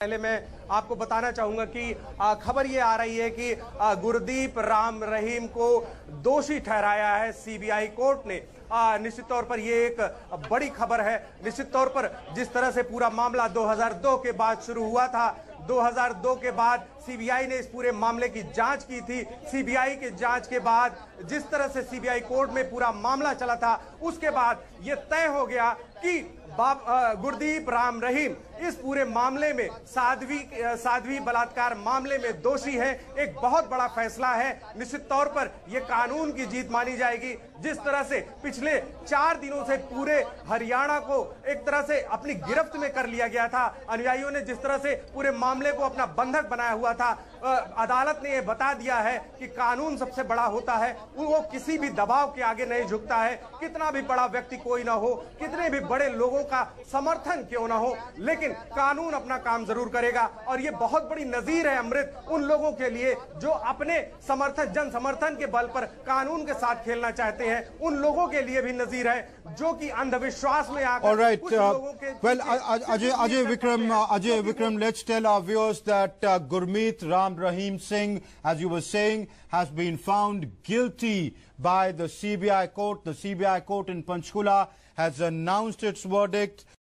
पहले मैं आपको बताना चाहूंगा कि खबर ये आ रही है कि गुरदीप राम रहीम को दोषी ठहराया है सीबीआई कोर्ट ने। निश्चित तौर पर ये एक बड़ी खबर है। निश्चित तौर पर जिस तरह से पूरा मामला 2002 के बाद शुरू हुआ था, 2002 के बाद सीबीआई ने इस पूरे मामले की जांच की थी। सीबीआई के जांच के बाद जिस तरह से सीबीआई कोर्ट में पूरा मामला चला था, उसके बाद यह तय हो गया कि गुरदीप राम रहीम इस पूरे मामले में साध्वी बलात्कार मामले में दोषी है। एक बहुत बड़ा फैसला है। निश्चित तौर पर यह कानून की जीत मानी जाएगी। जिस तरह से पिछले 4 दिनों से पूरे हरियाणा को एक तरह से अपनी गिरफ्त में कर लिया गया था, अनुयायियों ने जिस तरह से पूरे मामले को अपना बंधक बनाया हुआ था, अदालत ने यह बता दिया है कि कानून सबसे बड़ा होता है, वो किसी भी दबाव के आगे नहीं झुकता है। कितना भी बड़ा व्यक्ति कोई ना हो, कितने भी बड़े लोगों का समर्थन क्यों ना हो, लेकिन कानून अपना काम जरूर करेगा। और ये बहुत बड़ी नजीर है अमृत उन लोगों के लिए जो अपने जन समर्थन के बल पर कानून के साथ खेलना चाहते हैं। उन लोगों के लिए भी नजीर है जो कि अंधविश्वास में आकर कुछ लोगों के Ajay Vikram, let's tell our viewers that Gurmeet Ram Rahim Singh, as you were saying, has been found guilty by the CBI court. The CBI court in Panchkula has announced its verdict.